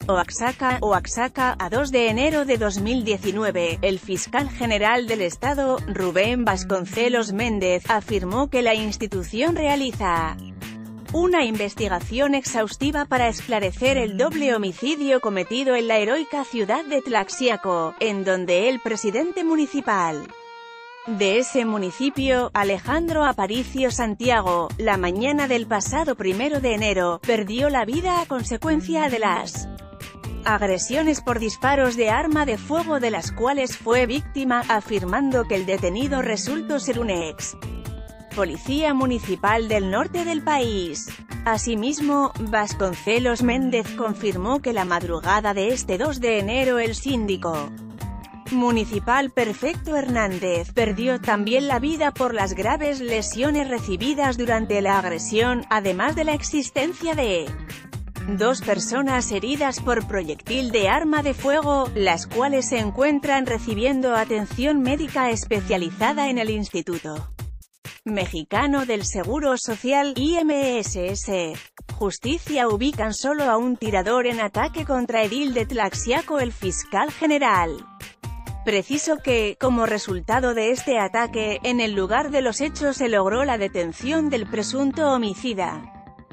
Oaxaca, a 2 de enero de 2019, el fiscal general del Estado, Rubén Vasconcelos Méndez, afirmó que la institución realiza una investigación exhaustiva para esclarecer el doble homicidio cometido en la heroica ciudad de Tlaxiaco, en donde el presidente municipal de ese municipio, Alejandro Aparicio Santiago, la mañana del pasado 1 de enero, perdió la vida a consecuencia de las agresiones por disparos de arma de fuego de las cuales fue víctima, afirmando que el detenido resultó ser un ex policía municipal del norte del país. Asimismo, Vasconcelos Méndez confirmó que la madrugada de este 2 de enero el síndico municipal Perfecto Hernández perdió también la vida por las graves lesiones recibidas durante la agresión, además de la existencia de 2 personas heridas por proyectil de arma de fuego, las cuales se encuentran recibiendo atención médica especializada en el Instituto Mexicano del Seguro Social, IMSS. Justicia ubican solo a un tirador en ataque contra edil de Tlaxiaco. El fiscal general precisó que, como resultado de este ataque, en el lugar de los hechos se logró la detención del presunto homicida,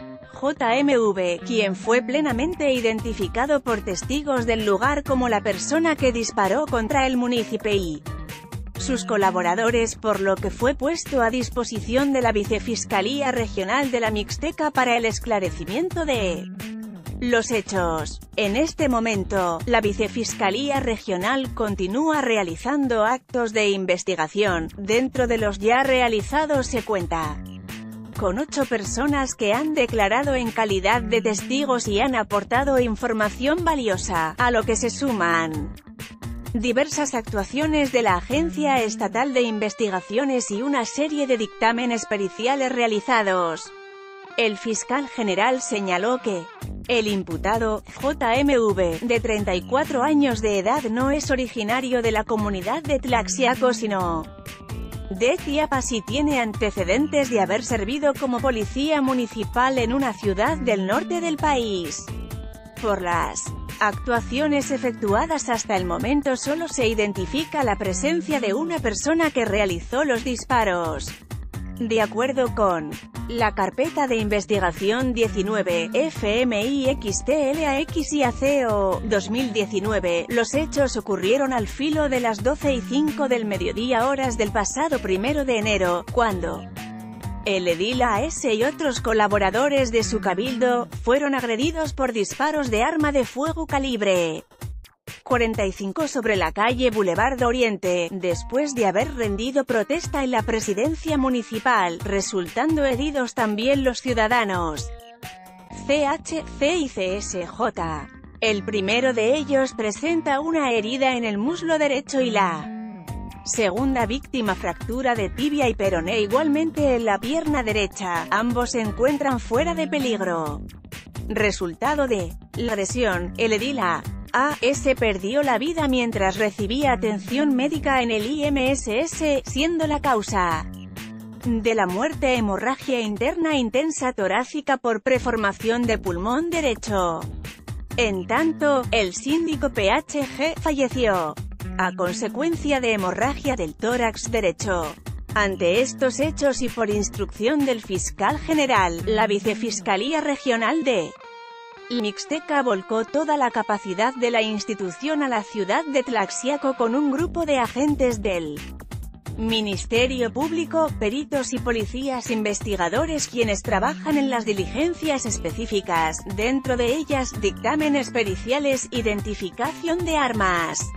JMV, quien fue plenamente identificado por testigos del lugar como la persona que disparó contra el municipio y sus colaboradores, por lo que fue puesto a disposición de la Vicefiscalía Regional de la Mixteca para el esclarecimiento de los hechos. En este momento, la Vicefiscalía Regional continúa realizando actos de investigación. Dentro de los ya realizados se cuenta con 8 personas que han declarado en calidad de testigos y han aportado información valiosa, a lo que se suman diversas actuaciones de la Agencia Estatal de Investigaciones y una serie de dictámenes periciales realizados. El fiscal general señaló que el imputado, JMV, de 34 años de edad, no es originario de la comunidad de Tlaxiaco sino de Chiapas y tiene antecedentes de haber servido como policía municipal en una ciudad del norte del país. Por las actuaciones efectuadas hasta el momento solo se identifica la presencia de una persona que realizó los disparos. De acuerdo con la carpeta de investigación 19 FMIXTLAXIACO 2019, los hechos ocurrieron al filo de las 12:05 del mediodía horas del pasado 1 de enero, cuando el edil AS y otros colaboradores de su cabildo fueron agredidos por disparos de arma de fuego calibre .45 sobre la calle Boulevard Oriente, después de haber rendido protesta en la presidencia municipal, resultando heridos también los ciudadanos CH, C y CSJ. El primero de ellos presenta una herida en el muslo derecho y la segunda víctima fractura de tibia y peroné igualmente en la pierna derecha. Ambos se encuentran fuera de peligro. Resultado de la agresión, el edil AS perdió la vida mientras recibía atención médica en el IMSS, siendo la causa de la muerte hemorragia interna intensa torácica por preformación de pulmón derecho. En tanto, el síndico PHG falleció a consecuencia de hemorragia del tórax derecho. Ante estos hechos y por instrucción del fiscal general, la Vicefiscalía Regional de Mixteca volcó toda la capacidad de la institución a la ciudad de Tlaxiaco con un grupo de agentes del Ministerio Público, peritos y policías investigadores quienes trabajan en las diligencias específicas, dentro de ellas, dictámenes periciales, identificación de armas,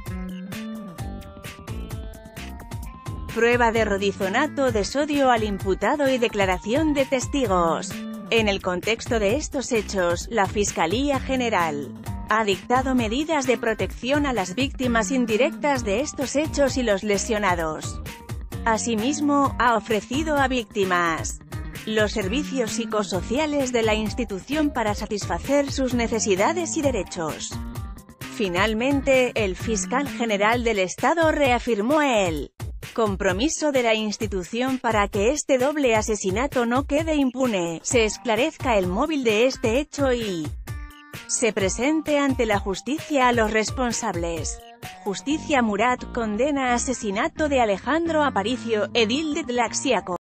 prueba de rodizonato de sodio al imputado y declaración de testigos. En el contexto de estos hechos, la Fiscalía General ha dictado medidas de protección a las víctimas indirectas de estos hechos y los lesionados. Asimismo, ha ofrecido a víctimas los servicios psicosociales de la institución para satisfacer sus necesidades y derechos. Finalmente, el fiscal general del Estado reafirmó el compromiso de la institución para que este doble asesinato no quede impune, se esclarezca el móvil de este hecho y se presente ante la justicia a los responsables. Justicia. Murat condena asesinato de Alejandro Aparicio, edil de Tlaxiaco.